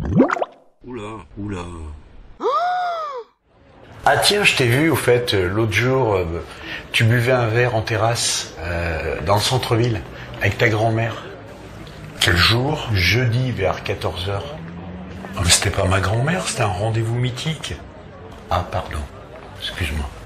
Oula, oula. Ah tiens, je t'ai vu au fait l'autre jour, tu buvais un verre en terrasse dans le centre-ville avec ta grand-mère. Quel jour? Jeudi vers 14h. Ah, mais c'était pas ma grand-mère, c'était un rendez-vous mythique. Ah pardon, excuse-moi.